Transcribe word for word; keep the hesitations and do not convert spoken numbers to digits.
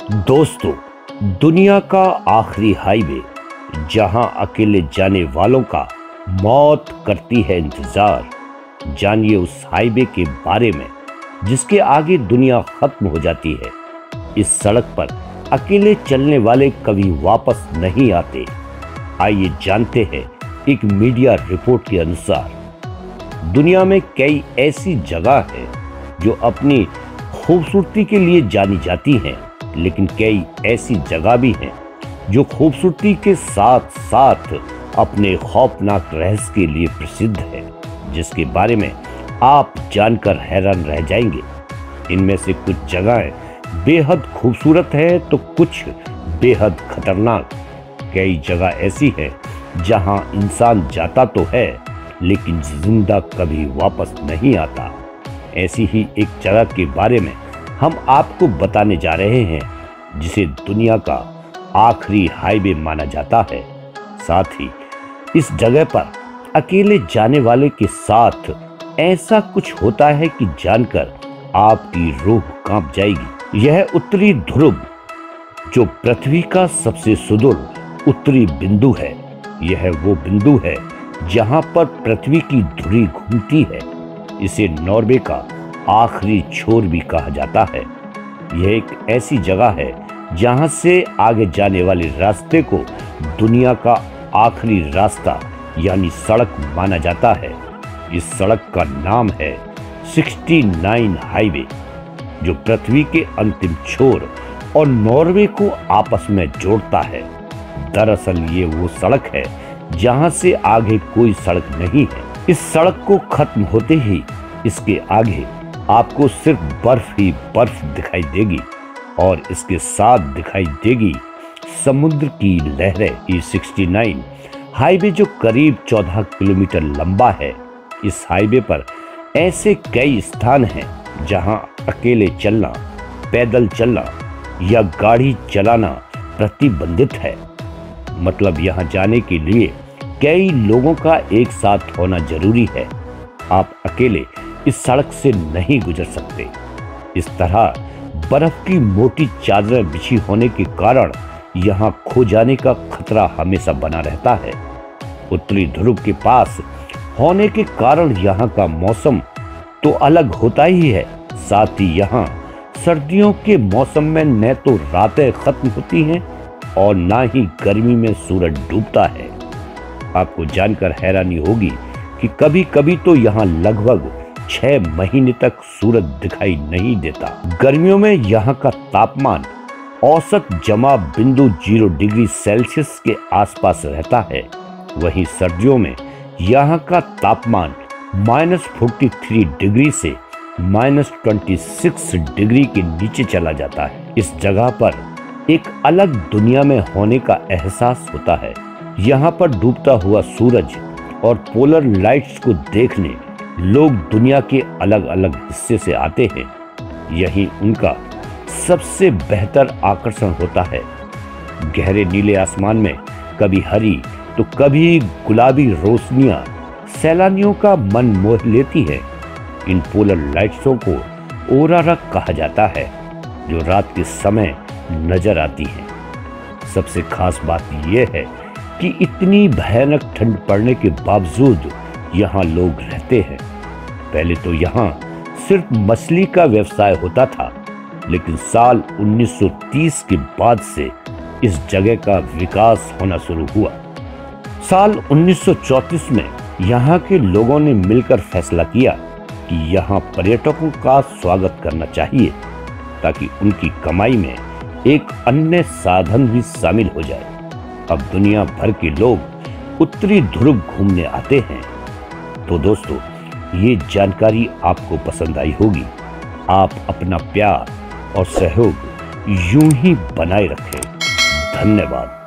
दोस्तों, दुनिया का आखिरी हाईवे जहां अकेले जाने वालों का मौत करती है इंतजार। जानिए उस हाईवे के बारे में जिसके आगे दुनिया खत्म हो जाती है। इस सड़क पर अकेले चलने वाले कभी वापस नहीं आते। आइए जानते हैं एक मीडिया रिपोर्ट के अनुसार दुनिया में कई ऐसी जगह हैं जो अपनी खूबसूरती के लिए जानी जाती हैं, लेकिन कई ऐसी जगह भी हैं जो खूबसूरती के साथ साथ अपने खौफनाक रहस्य के लिए प्रसिद्ध है, जिसके बारे में आप जानकर हैरान रह जाएंगे। इनमें से कुछ जगहें बेहद खूबसूरत है तो कुछ बेहद खतरनाक। कई जगह ऐसी है जहां इंसान जाता तो है लेकिन जिंदा कभी वापस नहीं आता। ऐसी ही एक जगह के बारे में हम आपको बताने जा रहे हैं जिसे दुनिया का आखिरी हाईवे माना जाता है। साथ ही इस जगह पर अकेले जाने वाले के साथ ऐसा कुछ होता है कि जानकर आपकी रूह कांप जाएगी। यह उत्तरी ध्रुव जो पृथ्वी का सबसे सुदूर उत्तरी बिंदु है, यह वो बिंदु है जहां पर पृथ्वी की धुरी घूमती है। इसे नॉर्वे का आखिरी छोर भी कहा जाता है। यह एक ऐसी जगह है जहां से आगे जाने वाले रास्ते को दुनिया का आखिरी रास्ता यानी सड़क माना जाता है। इस सड़क का नाम है उनहत्तर हाईवे, जो पृथ्वी के अंतिम छोर और नॉर्वे को आपस में जोड़ता है। दरअसल ये वो सड़क है जहां से आगे कोई सड़क नहीं है। इस सड़क को खत्म होते ही इसके आगे आपको सिर्फ बर्फ ही बर्फ दिखाई देगी और इसके साथ दिखाई देगी समुद्र की लहरें। ये उनहत्तर हाईवे जो करीब चौदह किलोमीटर लंबा है। इस हाईवे पर ऐसे कई स्थान हैं जहां अकेले चलना, पैदल चलना या गाड़ी चलाना प्रतिबंधित है। मतलब यहां जाने के लिए कई लोगों का एक साथ होना जरूरी है। आप अकेले इस सड़क से नहीं गुजर सकते। इस तरह बर्फ की मोटी चादरें बिछी होने के कारण यहां खो जाने का खतरा हमेशा बना रहता है। उत्तरी ध्रुव के पास होने के कारण यहां का मौसम तो अलग होता ही है, साथ ही यहां सर्दियों के मौसम में न तो रातें खत्म होती हैं और ना ही गर्मी में सूरज डूबता है। आपको जानकर हैरानी होगी कि कभी कभी तो यहाँ लगभग छह महीने तक सूरज दिखाई नहीं देता। गर्मियों में यहाँ का तापमान औसत जमा बिंदु जीरो डिग्री सेल्सियस के आसपास रहता है। वहीं सर्दियों में यहाँ का तापमान माइनस फोर्टी थ्री डिग्री से माइनस ट्वेंटी सिक्स डिग्री के नीचे चला जाता है। इस जगह पर एक अलग दुनिया में होने का एहसास होता है। यहाँ पर डूबता हुआ सूरज और पोलर लाइट्स को देखने लोग दुनिया के अलग अलग हिस्से से आते हैं। यही उनका सबसे बेहतर आकर्षण होता है। गहरे नीले आसमान में कभी हरी तो कभी गुलाबी रोशनियां सैलानियों का मन मोह लेती है। इन पोलर लाइट्सों को ओरारा कहा जाता है, जो रात के समय नजर आती है। सबसे खास बात यह है कि इतनी भयानक ठंड पड़ने के बावजूद यहाँ लोग रहते हैं। पहले तो यहाँ सिर्फ मछली का व्यवसाय होता था, लेकिन साल उन्नीस सौ तीस के बाद से इस जगह का विकास होना शुरू हुआ। साल उन्नीस सौ चौंतीस में यहाँ के लोगों ने मिलकर फैसला किया कि यहाँ पर्यटकों का स्वागत करना चाहिए ताकि उनकी कमाई में एक अन्य साधन भी शामिल हो जाए। अब दुनिया भर के लोग उत्तरी ध्रुव घूमने आते हैं। तो दोस्तों, ये जानकारी आपको पसंद आई होगी। आप अपना प्यार और सहयोग यूं ही बनाए रखें। धन्यवाद।